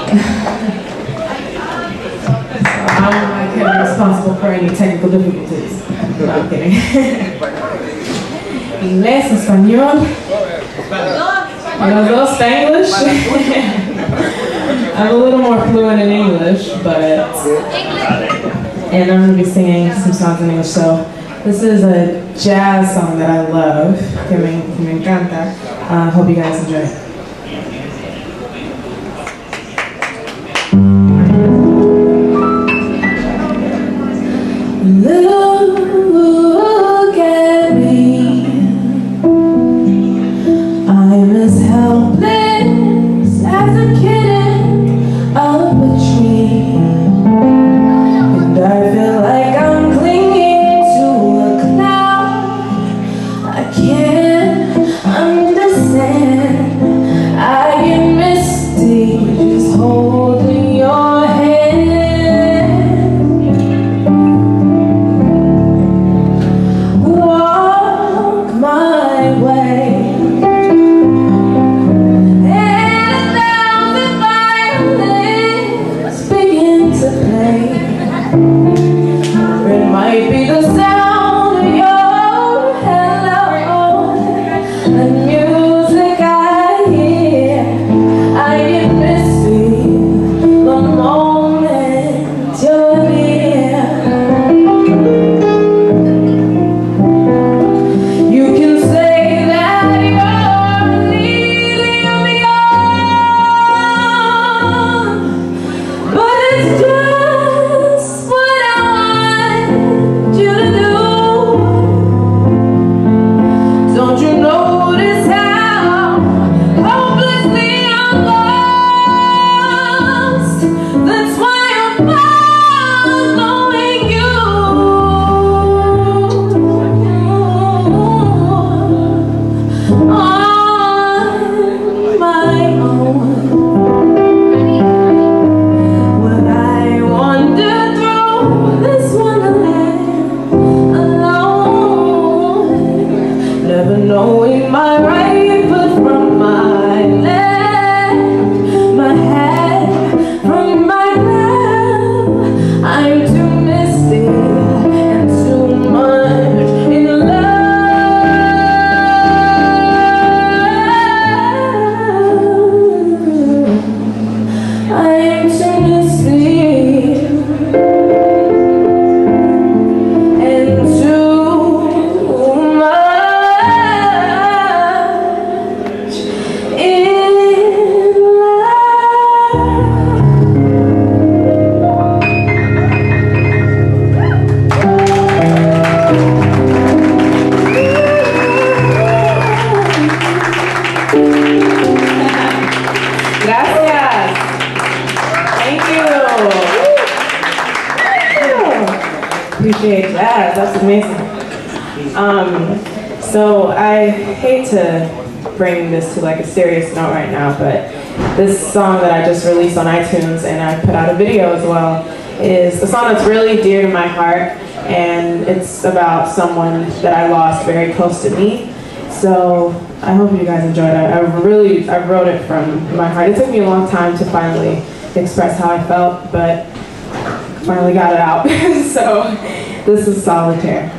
I'm responsible for any technical difficulties. No, I'm kidding. Inglés, español. Los dos Spanglish. I'm a little more fluent in English, and I'm going to be singing some songs in English. So this is a jazz song that I love, que me encanta. Hope you guys enjoy it. Look at me, I'm as helpless as a kitten up a tree, and I feel like I'm clinging to a cloud. I can't understand, I get misty just holding your knowing my right foot from my left, my head from my left. I'm too misty and too much in love. I'm too misty. Appreciate jazz, that's amazing. So I hate to bring this to like a serious note right now, but this song that I just released on iTunes and I put out a video as well is a song that's really dear to my heart, and it's about someone that I lost very close to me. So I hope you guys enjoyed it. I wrote it from my heart. It took me a long time to finally express how I felt, but finally got it out. So this is Solitaire.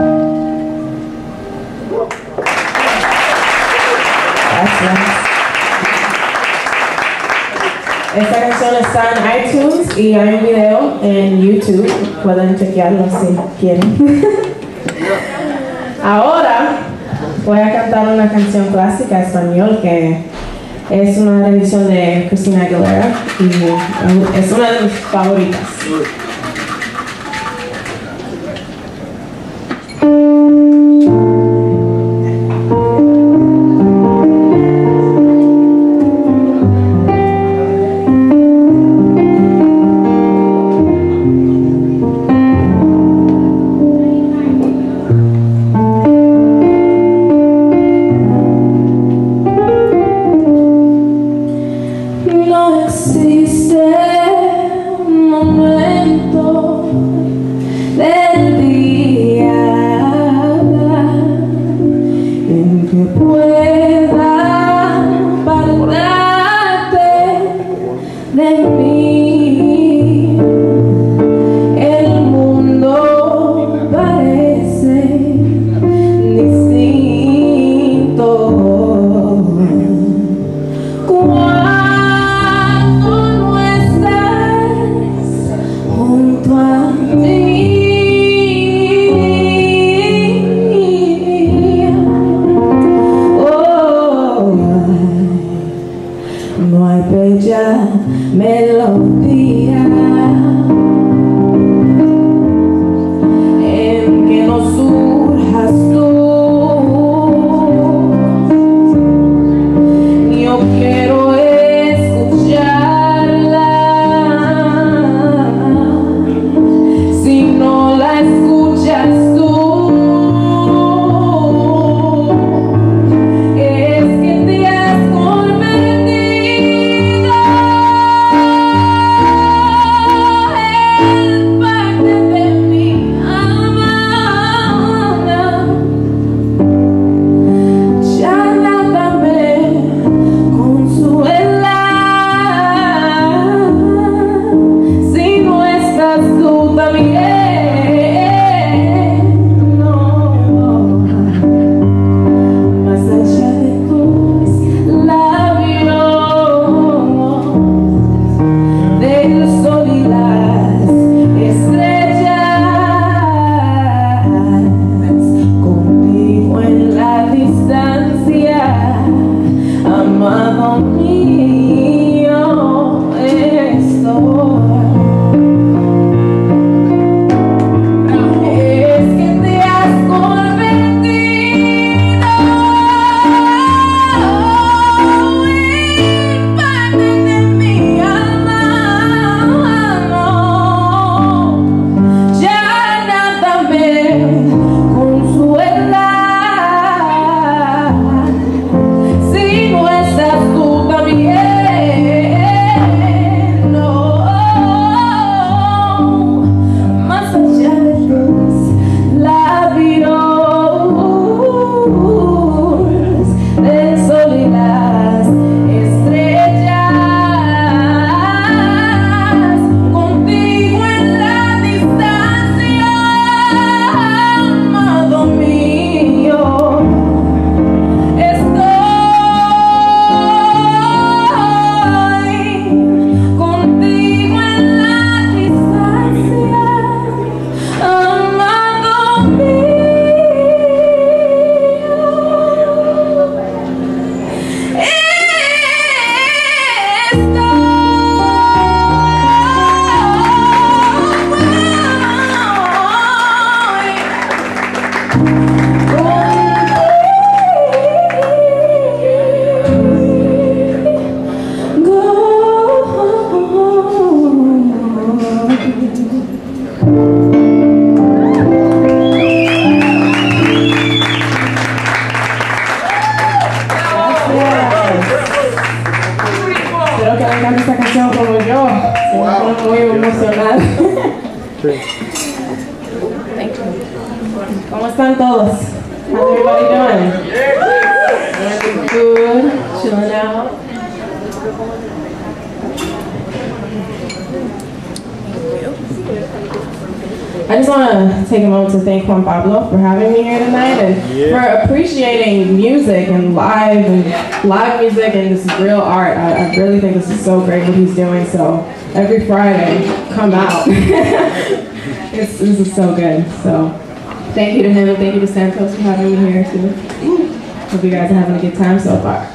Esta canción está en iTunes y hay un video en YouTube. Pueden chequearlo si quieren. Ahora voy a cantar una canción clásica español que es una rendición de Karina y es una de mis favoritas. Muy emocionada. ¿Cómo están todos? How's everybody doing? Good, chilling out. I just want to take a moment to thank Juan Pablo for having me here tonight and for appreciating music and live music and this real art. I really think this is so great what he's doing. So every Friday, come out. This is so good. So thank you to him and thank you to Santos for having me here too. Hope you guys are having a good time so far.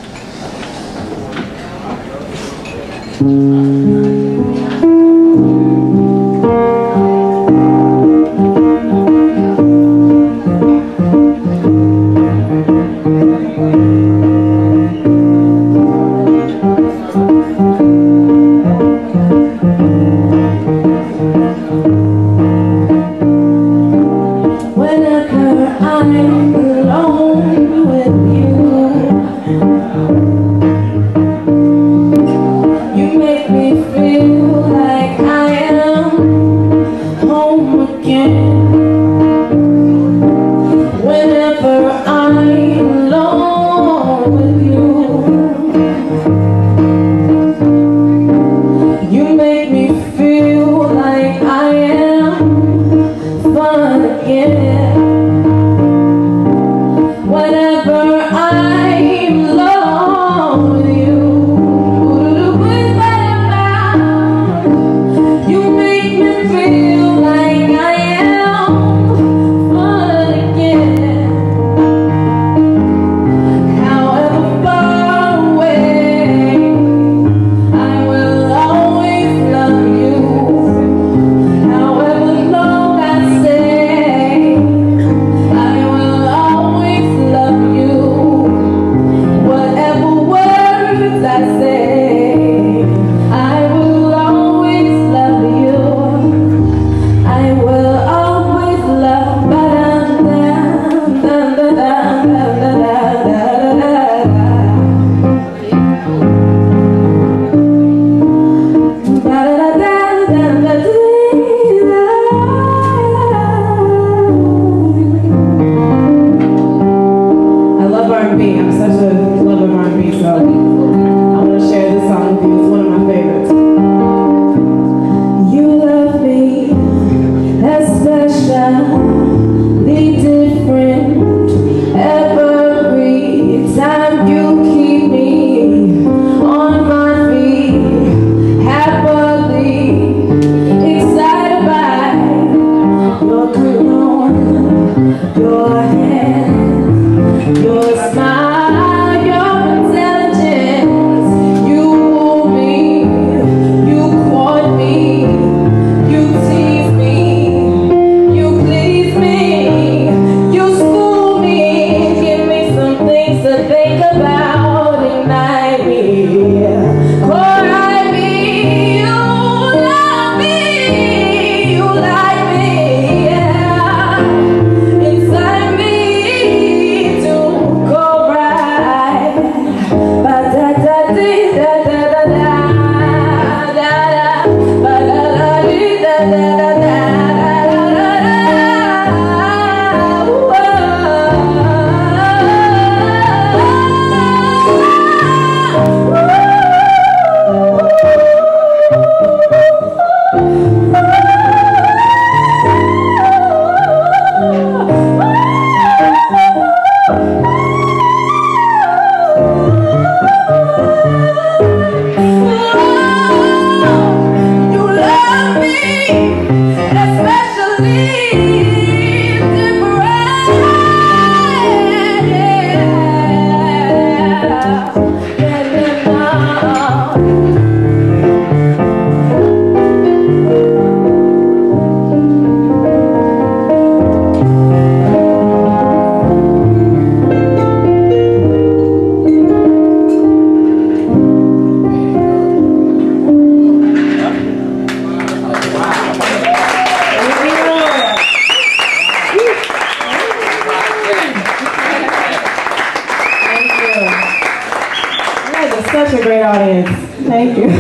Such a great audience. Thank you.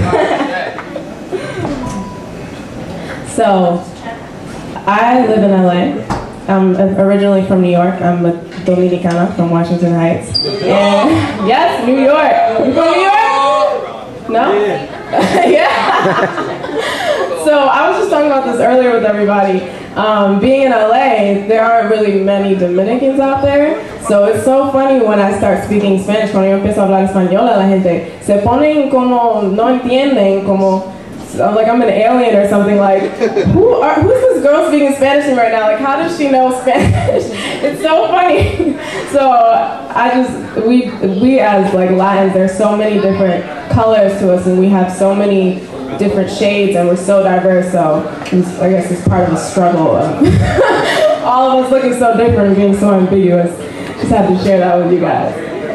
So, I live in LA. I'm originally from New York. I'm a Dominicana from Washington Heights. And yes, New York. You from New York? No? Yeah. So I was just talking about this earlier with everybody. being in LA, there aren't really many Dominicans out there. So it's so funny when I start speaking Spanish. Cuando yo empiezo a hablar español, la gente se ponen como, no entienden, como, like I'm an alien or something. Like, who's this girl speaking Spanish to me right now? Like, how does she know Spanish? It's so funny. So we as like Latins, there's so many different colors to us, and we have so many different shades, and we're so diverse. So I guess it's part of the struggle of all of us looking so different and being so ambiguous. Just had to share that with you guys.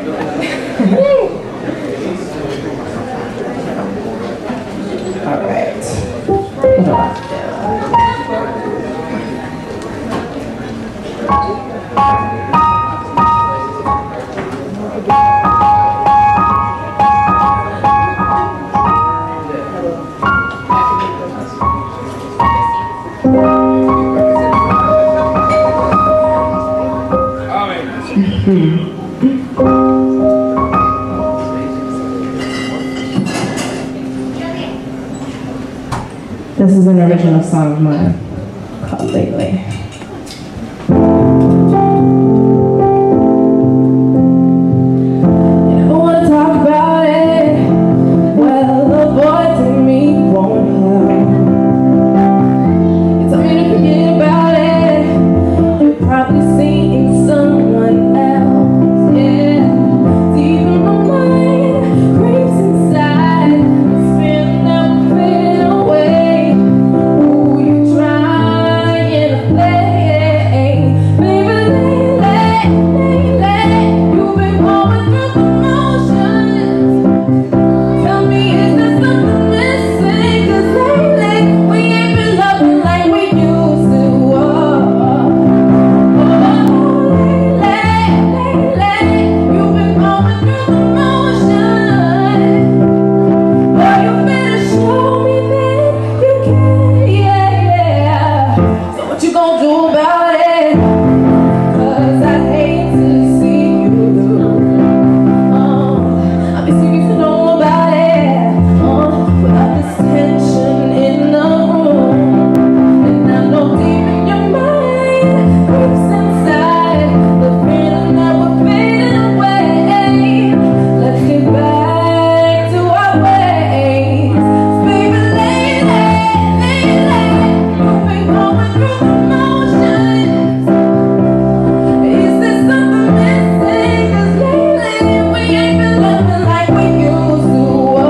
All right. This is an original song of mine called Lately. You don't want to talk about it. Well, the voice in me won't help. You told me to forget about it. You're probably seeing someone else. Yeah, deep in my mind, creeps inside. It's been never fade away. Ooh, you trying to play, baby, lately, you've been going through the motions. Tell me, is there something missing? 'Cause lately, we ain't been loving like we used to. Lately, you've been going through the motions. Boy, you better show me that you can, yeah. So what you gonna do about it? 'Cause I hate to see you lose. I've been serious to know about it. Without this tension in the room, and I know deep in your mind, creeps inside, the feeling that we're fading away. Let's get back to our ways, baby. Lately, you've been going through the motions. Is there something missing? 'Cause lately, we ain't been loving like we used to.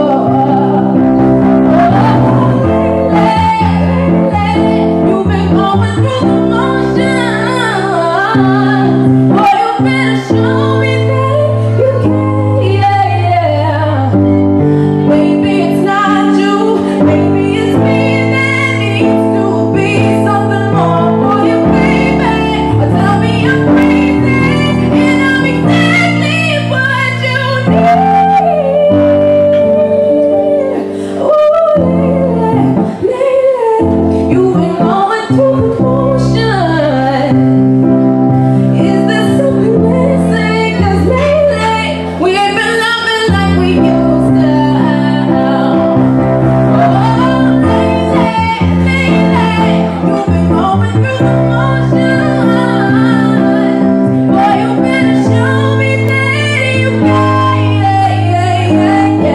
Lately, you've been going through the motions. Boy, you better show me that you can, yeah. Maybe it's not you, maybe it's me. There needs to be something more for you, baby. Or tell me I'm crazy, and I'm exactly what you need. Ooh, lately, you've been going through the motion. Is there something missing? 'Cause lately, we ain't been loving like we used to. Lately, you've been going through the motions. Boy, you better show me that you can, yeah.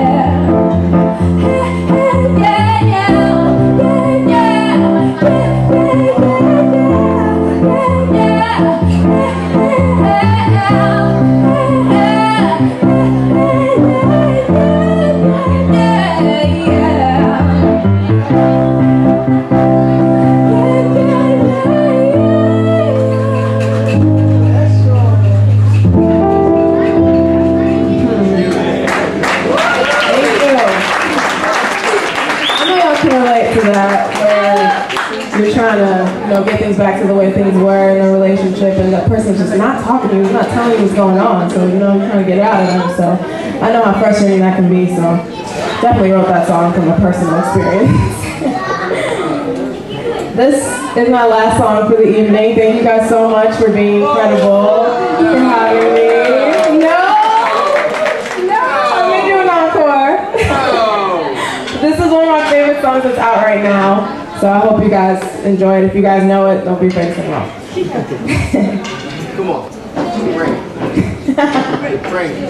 You're trying to, get things back to the way things were in a relationship, and that person's just not talking to you, not telling you what's going on. So you're trying to get out of them. So I know how frustrating that can be. So definitely wrote that song from a personal experience. This is my last song for the evening. Thank you guys so much for being incredible, for having me. No, I'm gonna do an encore. This is one of my favorite songs that's out right now. So I hope you guys enjoy it. If you guys know it, don't be afraid to sing along. Come on. Bring it. Bring it.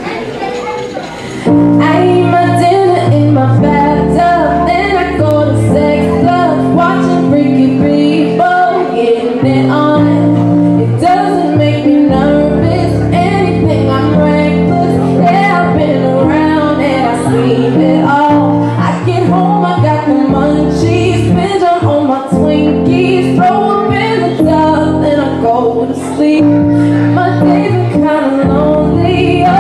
I eat my dinner in my bathtub, then I go to sex clubs, watching freaky people getting it on. It doesn't make me nervous, anything, I'm reckless. Yeah, I've been around and I've seen it all. I get home, I got the munchies, binge on all my Twinkies, throw up in the tub, then I go to sleep. My days are kinda lonely, oh.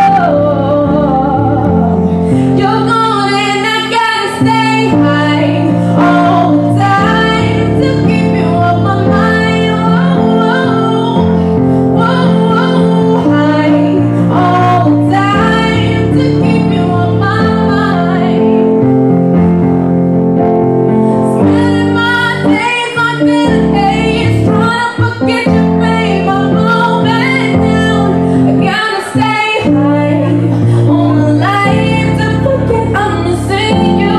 You're gone and I gotta stay high all the time to keep you on my mind, oh, oh, oh, high all the time to keep you on my mind. Spending my days like this haze, trying to forget you, babe, I'm all back down. I gotta stay high on the light to forget I'm missing you.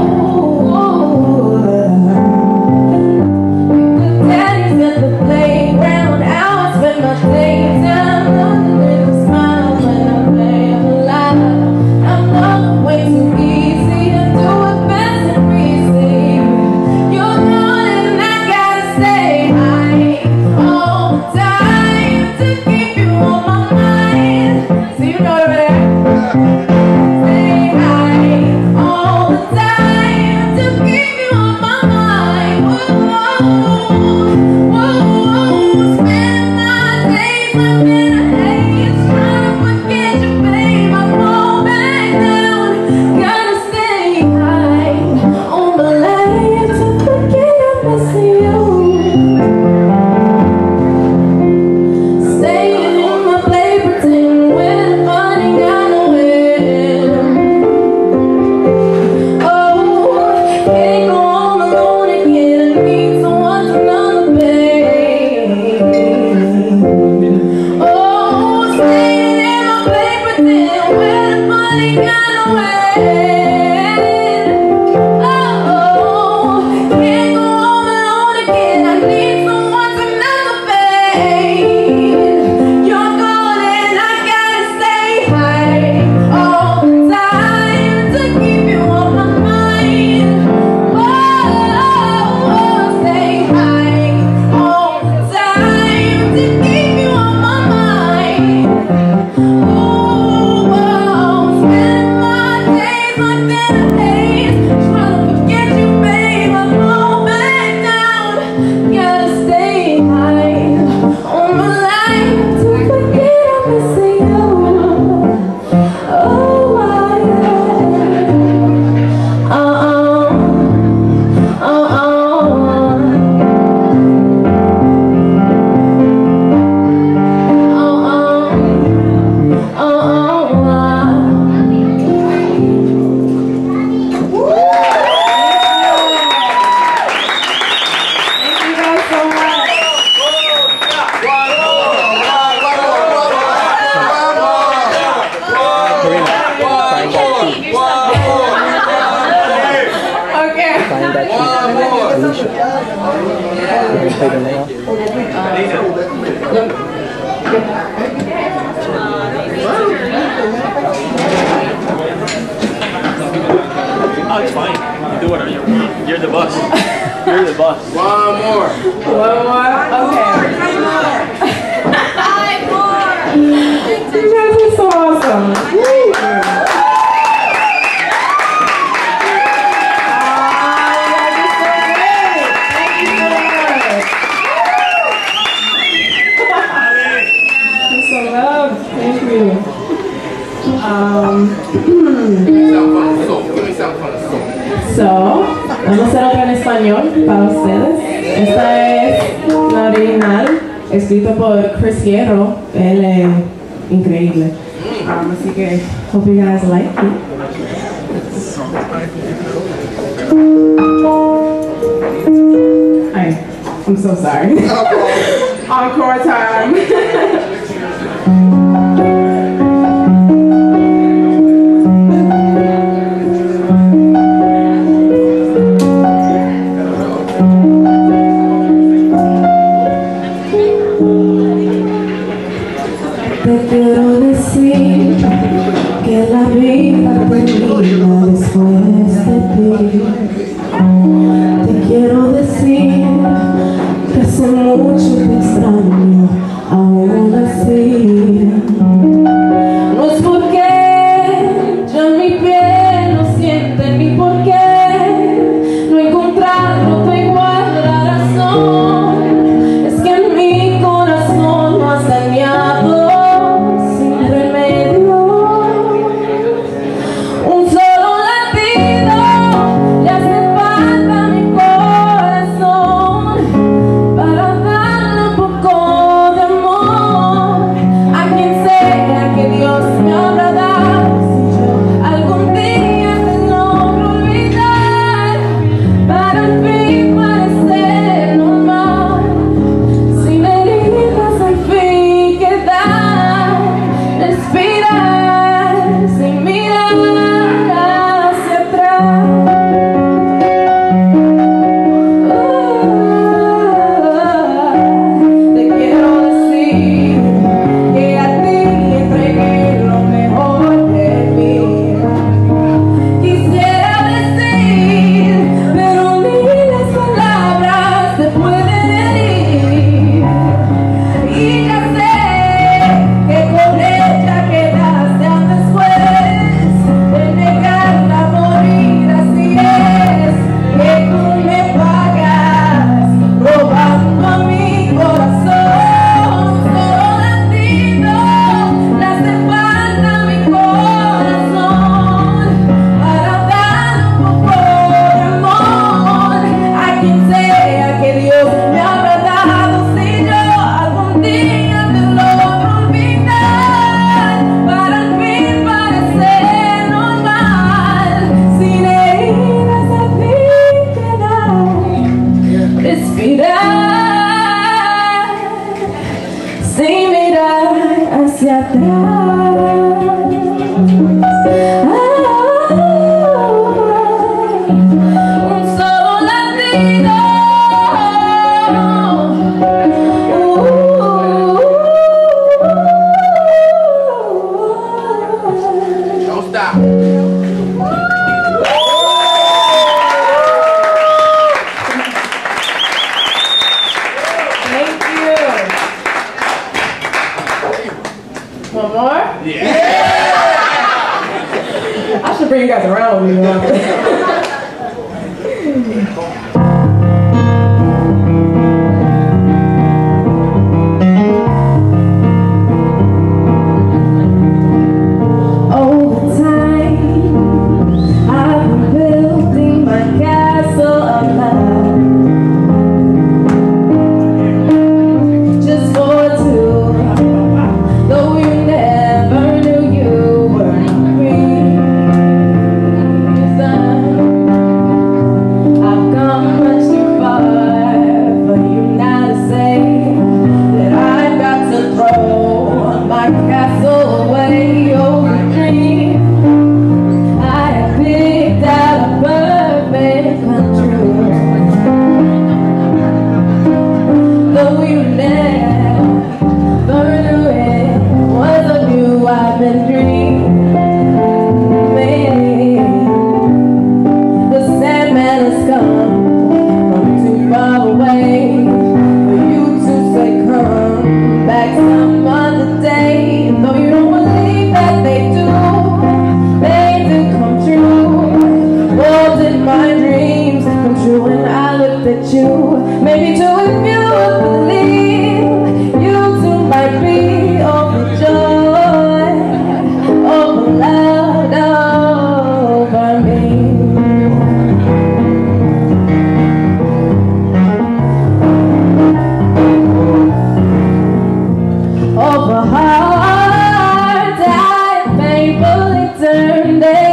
Good daddy's at the playground, out I spend my daytime, nothing but a smile when I'm playing alive. I'm not way too easy to do it fast and breezy. You're gone and I gotta stay high all the time to keep you on my mind. So you know over there. Stay high all the time to keep you on my mind. Whoa, whoa, spend my days like in a haze, trying to forget you, babe. I'm all back down. Gotta stay high on the light to forget I'm missing you. Staying in my play, pretending we're the funny kind of weird. Oh, can't go home alone again. I need someone to run the pain. Oh, staying in my play, pretending we're the funny kind of weird. Oh, can't go home alone again. I need someone to run the pain. You're gone and I gotta stay high all the time to keep you on my mind. Oh, stay high all the time to keep you on my mind. Oh, spend my days like that haze, trying to forget you, babe. I'm all back down. Gotta stay high on my life to forget I'm missing you. Oh, thank you guys so much. Karina, find that sheet. Okay. Find that sheet. Alicia. Can you play the nail? Oh, it's fine. Do whatever you want. You're the boss. You're the boss. One more. One more? Okay. Five more. You guys are so awesome. Thank you. So, vamos a hacer otra en español para ustedes. Esta es la original, escrita por Chris Hierro. Él es increíble. Así que, hope you guys like it. I'm so sorry. Encore time. Te quiero decir que la vida termina después de ti. Te quiero decir que hace mucho te extraño, aún así. No es porque ya mi piel lo siente, ni porque no encontrarlo tu igual la razón. Es que en mi corazón no has dañado sin remedio. Un solo latido le hace falta a mi corazón para darle un poco de amor a quien sea que Dios me habrá dado. Si yo algún día te logro olvidar, para al fin parecer normal, sin heridas al fin quedar, respirar sin mirar hacia atrás. Te quiero decir que a ti entregué lo mejor de mí. Quisiera decir, pero ni las palabras te pueden herir. Y ya sé que con ella quedaste después de negarla a morir. Así es que tú me pagas robando a mi corazón. Solo latido le hace falta a mi corazón para dar un poco de amor a quien sea que Dios me habrá dado. Si yo algún día te logro olvidar, para al fin parecer normal, sin heridas al fin quedar, respirar sin mirar hacia atrás. Un solo latido. Don't stop. Thank you. One more? I should bring you guys around with me now. Over time, I've been building my castle of love, just for two. Though you never knew you were the reason. I've come much too far for you now to say that I've got to throw my castle away. Oh, dream I had picked out a perfect country. Though you never knew it was of you I've been dreaming. The Sandman has come from too far away for you to say come back some other day. And though you don't believe that they do come true. Oh, did my dreams come true when I looked at you? Maybe too, if you would believe, you too might be overjoyed, overloved over me. Over hearts I painfully turned.